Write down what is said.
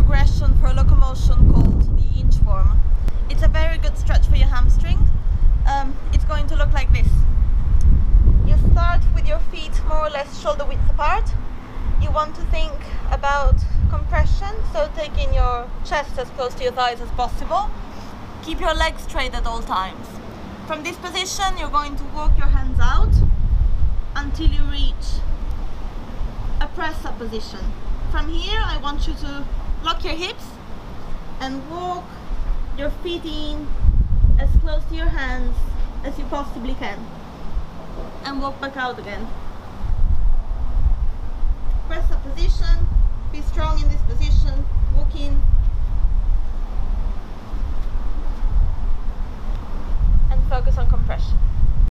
progression for locomotion called the inchworm. It's a very good stretch for your hamstring. It's going to look like this. You start with your feet more or less shoulder width apart. You want to think about compression, so taking your chest as close to your thighs as possible. Keep your legs straight at all times. From this position, you're going to walk your hands out until you reach a press-up position. From here, I want you to lock your hips and walk your feet in as close to your hands as you possibly can. And walk back out again. Press-up position, be strong in this position, walk in and focus on compression.